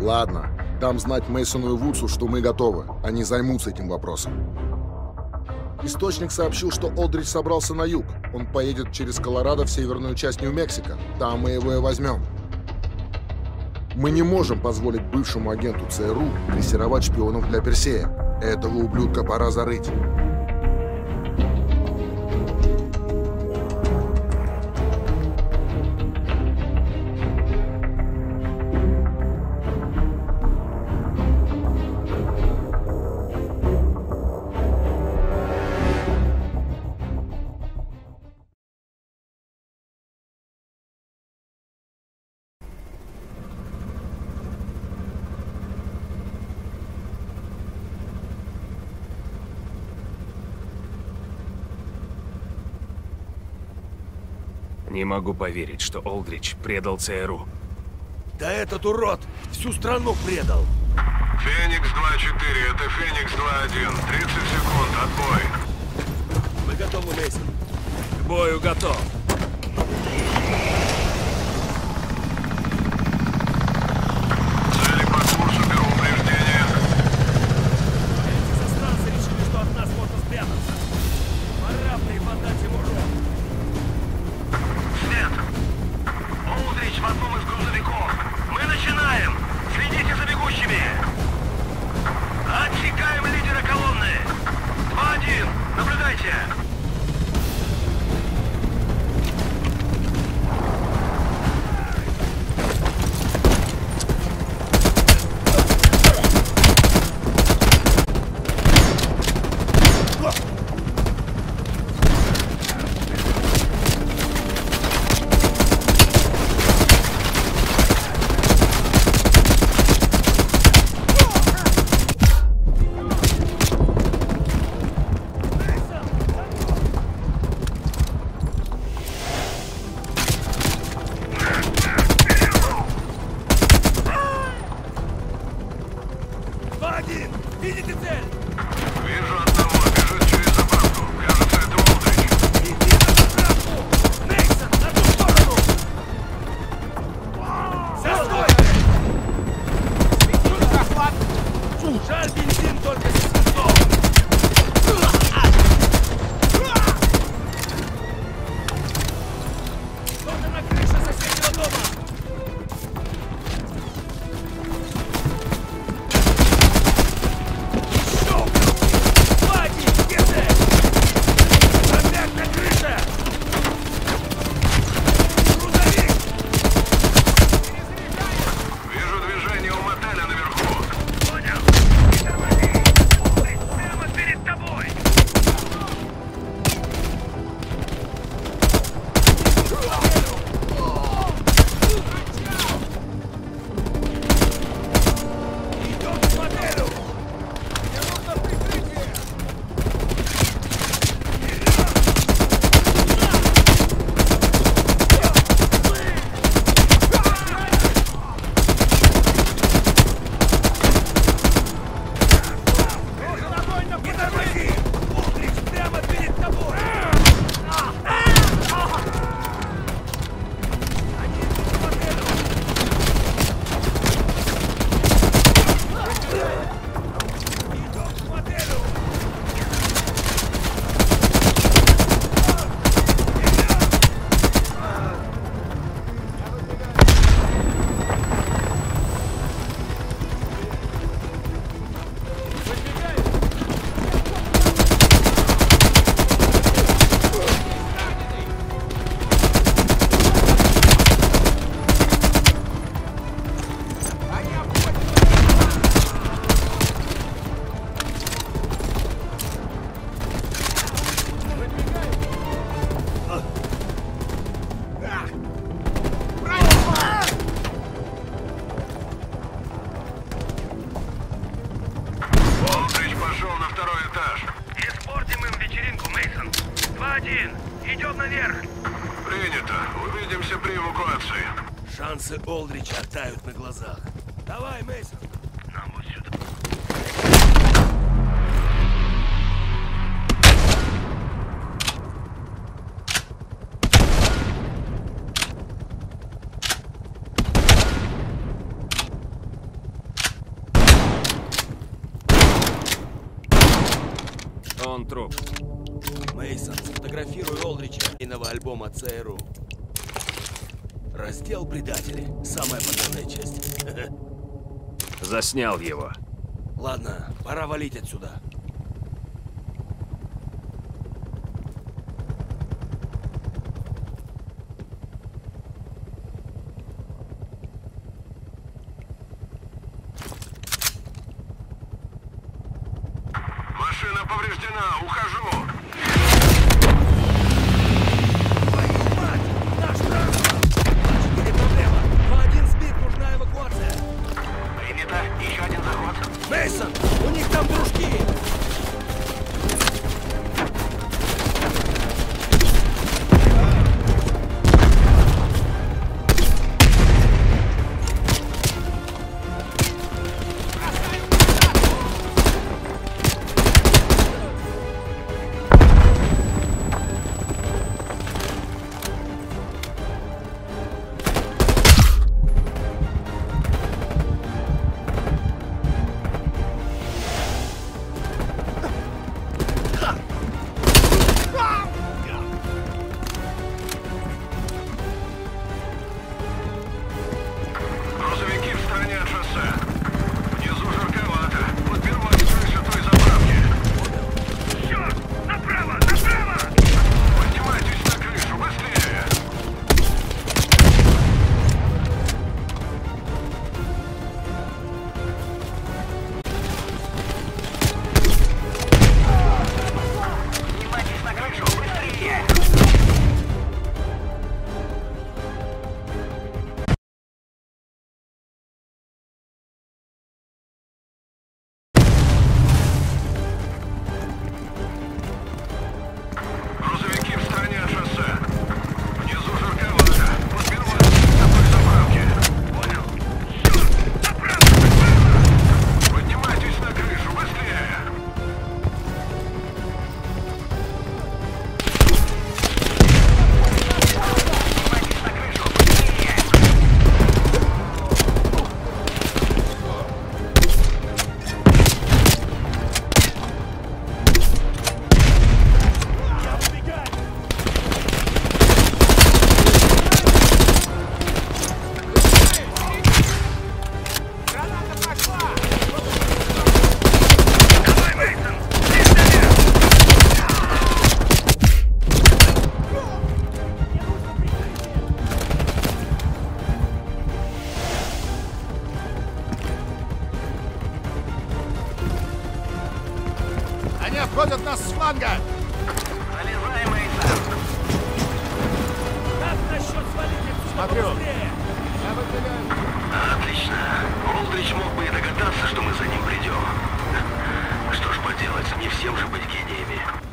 Ладно, дам знать Мейсону и Вудсу, что мы готовы. Они займутся этим вопросом. Источник сообщил, что Олдрич собрался на юг. Он поедет через Колорадо в северную часть Нью-Мексико. Там мы его и возьмем. Мы не можем позволить бывшему агенту ЦРУ дрессировать шпионов для Персея. Этого ублюдка пора зарыть. Не могу поверить, что Олдрич предал ЦРУ. Да этот урод всю страну предал. Феникс 2-4, это Феникс 2-1. 30 секунд, отбой. Мы готовы, Мейсон. К бою готов. Цели по курсу, беру упреждение. Эти засранцы решили, что от нас можно спрятаться. Пора преподать ему урок. Свет! Олдрич в одном из грузовиков. Мы начинаем! Следите за бегущими! Отсекаем лидера колонны! 2-1, наблюдайте! Видите цель? Вижу одного, бежит через заправку. Кажется, это Олдрич. Иди на заправку! Мейсон, на ту сторону! Застой! Жаль, бензин только не свинцов! Кто-то на крыше соседнего дома! Идем наверх! Принято. Увидимся при эвакуации. Шансы Олдрича тают на глазах. Давай, Мейсон. Нам вот сюда. Он труп. Мейсон, сфотографируй Олдрича и нового альбома ЦРУ. Раздел «Предатели». Самая банальная часть. Заснял его. Ладно, пора валить отсюда. Машина повреждена, ухожу. Твою мать! Наш транспорт! 4 проблема. 2-1 сбит, нужна эвакуация. Принято. Еще один заход. Мейсон, у них там дружки! Грузовики в стороне от шоссе. Внизу жарковато. Подберу с крыши той заправки. Черт! Направо! Направо! Поднимайтесь на крышу, быстрее! Поднимайтесь на крышу, быстрее! Грузовики в стороне от шоссе. Внизу жарковато. Подберу на той заправке. Понял. Черт! Направо! Направо! Поднимайтесь на крышу, быстрее! Поднимайтесь на крышу, быстрее! Давай, Мейсон! Здесь наверх! Они обходят нас с фланга! Залезай, Мейсон! Как насчет свалить отсюда Смотрю. побыстрее? Я выдвигаю. Отлично. Олдрич мог бы и догадаться, что мы за ним придем. Что ж поделать, не всем же быть гениями.